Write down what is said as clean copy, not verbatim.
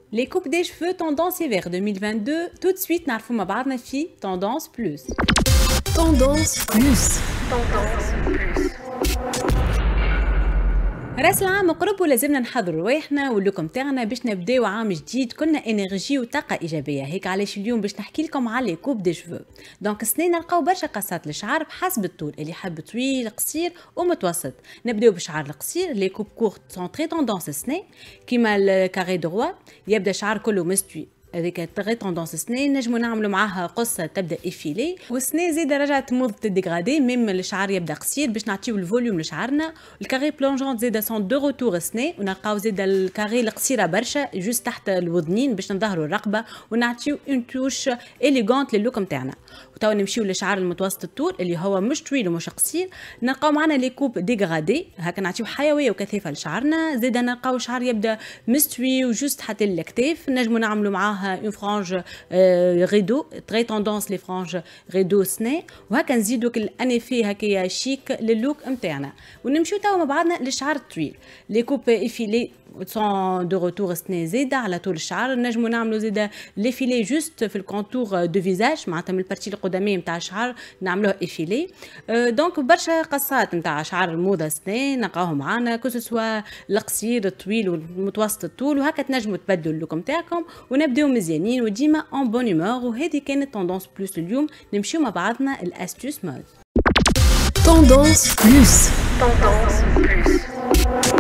Les coupes des cheveux tendance hiver 2022, tout de suite نعرفوا مع بعضنا في Tendance Plus. Tendance Plus. راس العام قرب ولازمنا نحضروا روايحنا واللوك متاعنا باش نبداو عام جديد كلنا انرجي وطاقه ايجابيه. هيك علاش اليوم باش نحكي لكم على لي كوب دي شفو. دونك السنين نلقاو برشا قصات للشعر بحسب الطول، اللي يحب طويل قصير ومتوسط. نبداو بالشعر القصير، لي كوب كورت سون تري توندونس السنه كيما الكاري دروا، يبدا شعر كله مستوي هذيك تغي توندونس سنين نجمو نعملوا معاها قصه تبدا افيلي، والسنه زيد رجعت موضه الديغرادي ميم الشعر يبدا قصير باش نعطيو الفوليوم لشعرنا. الكاري بلونجون زيد سون دو روتور سنه، ونلقاو زيد الكاري القصيره برشا جوست تحت الوذنين باش نظهروا الرقبه ونعطيو اون توش اليغونت للوك نتاعنا. وتوا نمشيو للشعر المتوسط الطول اللي هو مش طويل ومش قصير، نلقاو معنا لي كوب ديغرادي هكا نعطيو حيويه وكثافه لشعرنا. زيد نلقاو شعر يبدا مستوي وجوست حتى الاكتاف، نجمو نعملوا معاه une frange rideau très tendance les franges rideau سنة، وهكا نزيدو ان افي هكايا شيك للوك نتاعنا. ونمشيو توا مع بعضنا للشعر الطويل، لي كوب افيلي سون دو روتور سنة زيدا على طول الشعر. نجمو نعملو زيدا ليفيلي جوست في الكونتور دو فيزاج معناتها من البارتي القداميه نتاع الشعر نعملوه افيلي. دونك برشا قصات نتاع شعر الموضه سنة نلقاوهم معانا كو سوا القصير الطويل والمتوسط الطول، وهكا تنجموا تبدلوا اللوك نتاعكم ونبداو مزيانين وديما اون بون هومور. وهذه كانت توندونس بلوس اليوم. نمشيو مع بعضنا الاستوس مود. Tendance Plus. Tendance Plus.